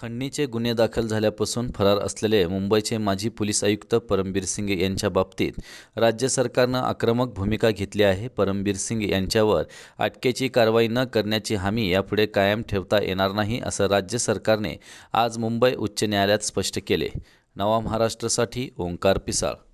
खंडणीचे गुन्हे दाखल झाल्यापासून फरार असलेले मुंबईचे माजी पोलीस आयुक्त परमबीर सिंग यांच्या बाबतीत राज्य सरकारनं आक्रमक भूमिका घेतली आहे. परमबीर सिंग यांच्यावर अटकेची कारवाई न करण्याची हमी यापुढे कायम ठेवता येणार नाही, असं राज्य सरकारने आज मुंबई उच्च न्यायालयात स्पष्ट केले. नवा महाराष्ट्रसाठी ओंकार पिसाळ.